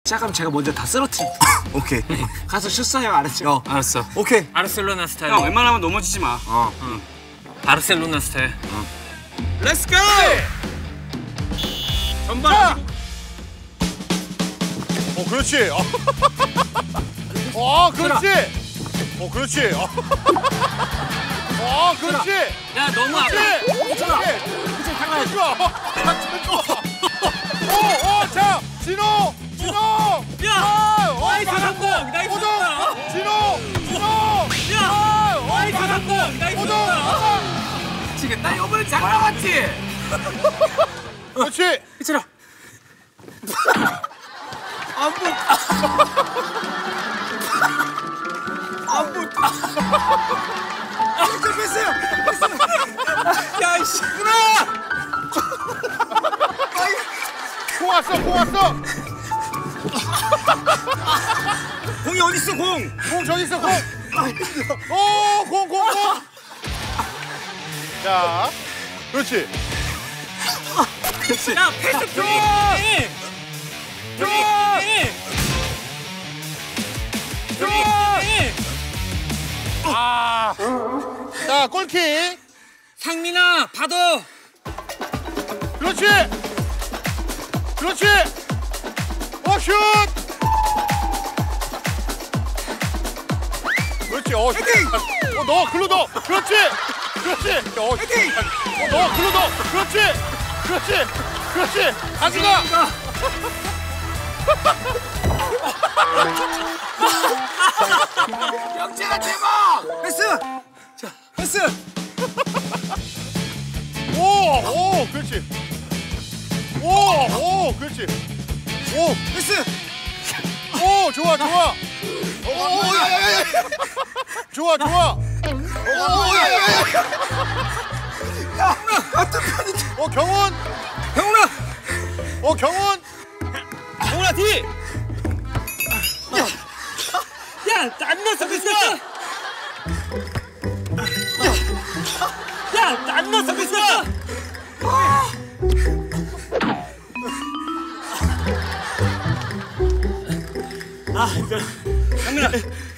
시작하면 제가 먼저 다 쓰러뜨려. 오케이. 가서 슛사 형 알았죠? 알았어. 오케이. 바르셀로나 스타일. 형 웬만하면 넘어지지 마. 바르셀로나 스타일. 렛츠 고! 전반. 그렇지. 그렇지. 그렇지. 그렇지. 야 너무 아파. 괜찮아. 당연하지. 자, 진호. 야! 나이스 성공! 나이스 성공! 진호. 야! 나이스 성공! 나이스 성공! 미치겠다. 이번에 잘 나왔지? 그렇지. 괜찮아. 됐어요. 야 이씨! 공 왔어. 공이 어디 있어 공? 공 저기 있어, 공. 공. 자, 그렇지. 야 패스 프리! 자, 골킥. 상민아 받아! 그렇지. 슛. 그렇지. 넣어, 글로 넣어. 그렇지. 넣어, 글로 넣어. 그렇지. 가져가. 영재가 대박! 패스! 자, 패스! 오, 그렇지. 그렇지. 패스! 좋아. 좋아. 같은 편인데. 경훈. 경훈아 뒤! 야! 안 넣었어 패스! 야! 안 넣었어 패스! 상민아.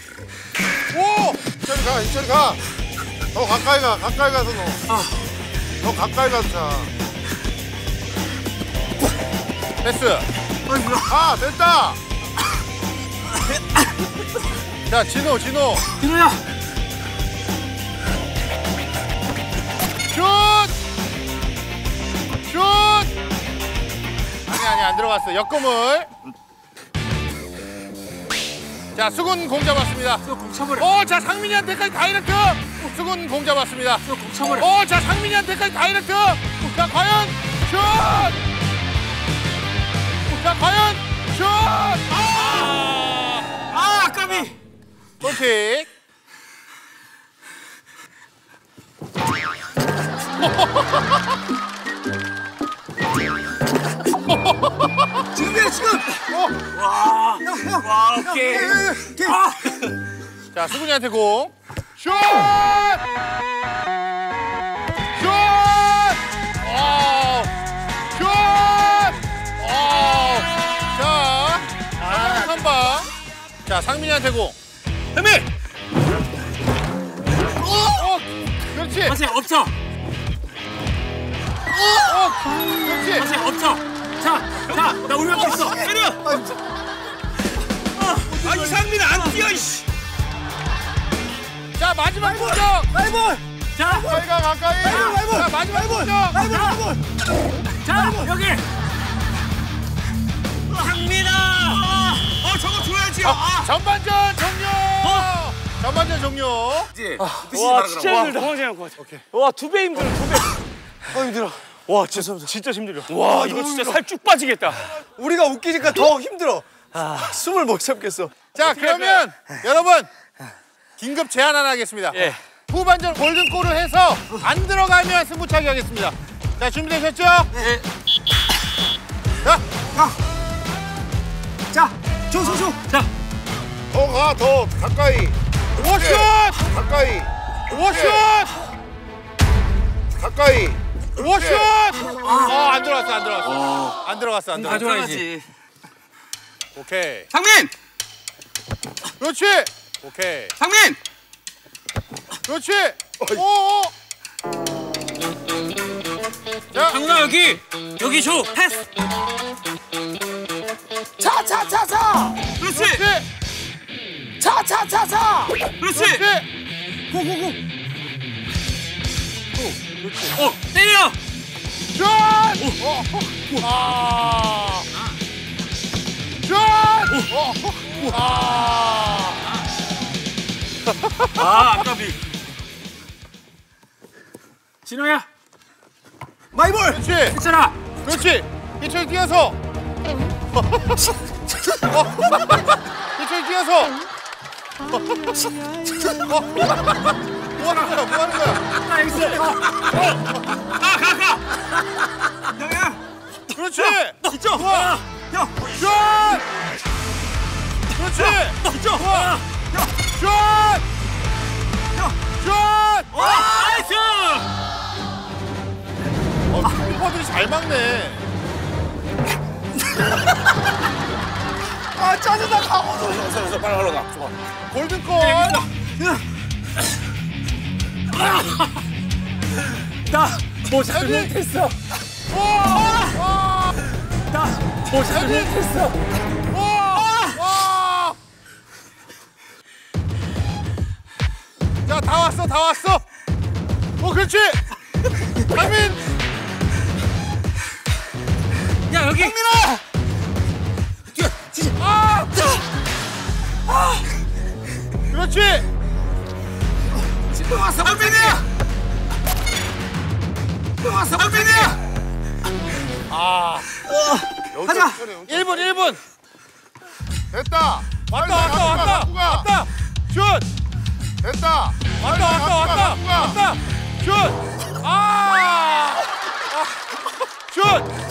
이철이 가. 더 가까이 가서 넣어. 더 가까이 가서 차. 패스. 됐다. 자, 진호. 진호야! 슛! 아니, 안 들어갔어. 역금을. 자, 수군 공 잡았습니다. 공 쳐버려. 자, 상민이한테까지 다이렉트. 수군 공 잡았습니다. 공 쳐버려. 자, 상민이한테까지 다이렉트. 자, 과연 슛! 슛! 까비! 골킥. 지금이야, 지금! 와 오케이. 자, 수근이한테 공. 슛! 자, 선방. 자, 상민이한테 공. 상민! 그렇지. 다시 엎쳐. 그렇지. 다시 엎쳐. 자, 나 올려놓고 있어. 때려! 아니 상민 안 뛰어 이씨! 자, 마지막 공격. 자, 가까이. 자, 마지막 공격. 자, 여기. 상민아! 저거 줘야지. 전반전 종료. 와 진짜 힘들다. 도망치는 것 같아. 와, 2배 힘들어, 2배. 힘들어. 와 진짜 힘들어. 와 이거 진짜 살 쭉 빠지겠다. 우리가 웃기니까 더 힘들어. 숨을 못 참겠어. 자, 그러면 여러분 긴급 제안 하나 하겠습니다. 예. 후반전 골든골을 해서 안 들어가면 승부차기 하겠습니다. 자, 준비되셨죠? 네. 자, 줘. 자, 더 가까이. 워슛! 가까이. 워슛! 가까이. 워슛! 안 들어갔어. 안 들어갔어. 가져와야지. 오케이. 상민! 그렇지. 오케이. 상민! 그렇지. 오. 자, 상훈아 여기 줘. 패스. 차차차차. 그렇지. 그렇지. 차차차차. 그렇지. 그렇지. 고고고. 때려. 슛! 아. 슛! 아까비. 진호야. 마이볼. 그렇지. 괜찮아. 그렇지. 희철이 뛰어서. 희철이 뛰어서. 뭐 하는 거야? 뭐 하는 거야? 나이스. 가. 형야. 그렇지. 이쪽. 좋아. 형. 슛! 그렇지. 이쪽. 좋아. 슛! 슛! 나이스. 키퍼들이 잘 막네. 아 짜증나. 가고. 빨리 올라가. 좋아. 골든골. 나뭐 잘못했어. 와! 나뭐 잘못했어. 와! 자, 다 왔어. 그렇지. 강민. 야 여기. 민아. 뛰어. 지지. 그렇지. 또 왔어. 민이야. 또 왔어. 민이야. 가자. 1분. 됐다. 왔다. 슛. 됐다. 왔다. 슛. 슛.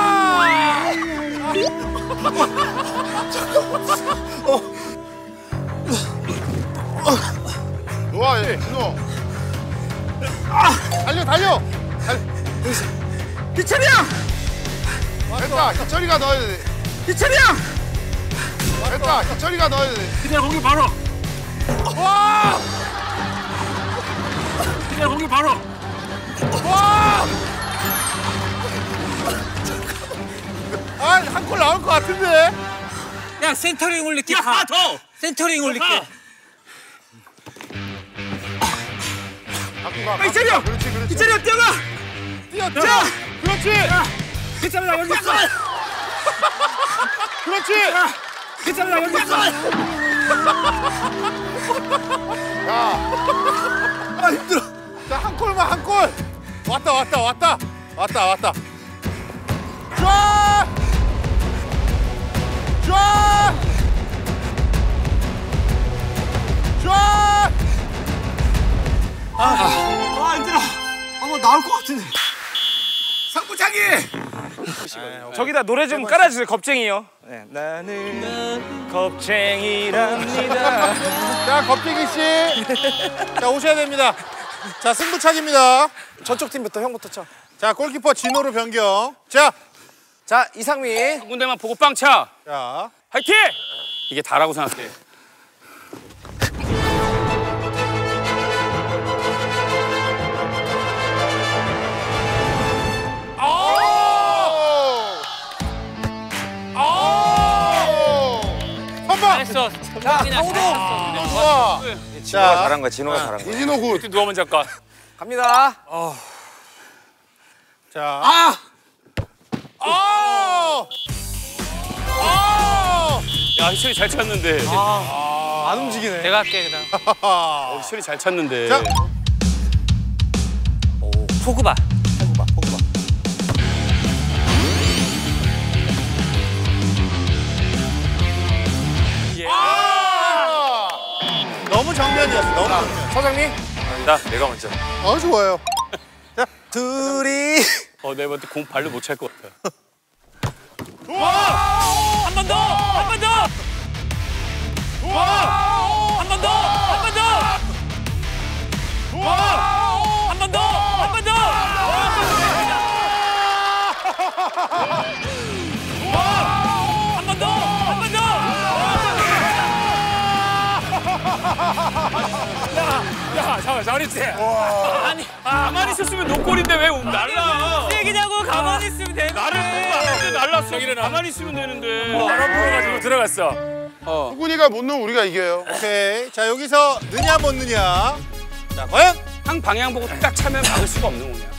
좋아, 진호. 달려. 희철이 형. 됐다. 희철이가 넣어야 돼. 희철이 형. 됐다. 희철이가 넣어야 돼. 그냥 거기 바로. 와! 그냥 거기 바로. 와! 한 골 나올 것 같은데? 야 센터링 올릴게. 야 더. 센터링 올릴게. 희철이 형. 그렇지. 희철이 형 뛰어가. 뛰어. 그렇지. 괜찮아 여기 있어. 그렇지. 괜찮아 여기 있어. 아, 힘들어. 자, 한 골. 왔다. 쫙! 힘들어. 뭐 나올 것 같은데. 상부장이. 저기다 노래 좀 깔아주세요. 겁쟁이요. 네. 나는 겁쟁이랍니다. 자, 겁쟁이 씨. 자, 오셔야 됩니다. 자, 승부차기입니다. 저쪽 팀부터 형부터 쳐. 자, 골키퍼 진호로 변경. 자, 이상민. 한 군데만 보고 빵 차. 자. 화이팅! 이게 다라고 생각해. 선방. 잘했어. 자, 좋아. 진호가 잘한 거야. 진호가 잘한 거야. 이진호 굿. 누가 먼저 할까? 갑니다. 자. 야 희철이 잘 찼는데. 안 움직이네. 내가 할게 그냥. 희철이 잘 찼는데. 자. 포그바. 너무 정면이었어. 너무 정면. 서장님. 나 내가 먼저. 좋아요. 자, 둘이. 내가 볼때 공 발로 못 찰 것 같아. 한 번 더. 한 번 더. 한 번 더. 한 번 더. 한 번 더. 한 번 더. 한 번 더. 한 번 더. 잘했지. 아니 가만히 있었으면 노골인데 왜 날라? 얘기냐고 가만히 있으면 되는데. 나를 보고 안 했는데 날랐어. 가만히 있으면 되는데. 바람 불어가지고 들어갔어. 수근이가 못 넣으면 우리가 이겨요. 오케이. 자, 여기서 느냐 못 느냐. 자, 과연? 한 방향 보고 딱 차면 막을 수가 없는 거냐.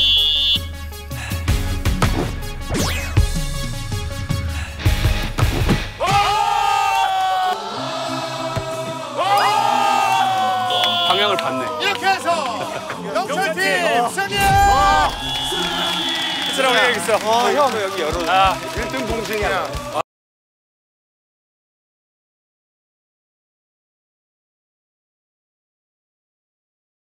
방향을 봤네. 이렇게 해서 영철팀 승리! 들어가야겠어. 형. 아, 1등 동생이야.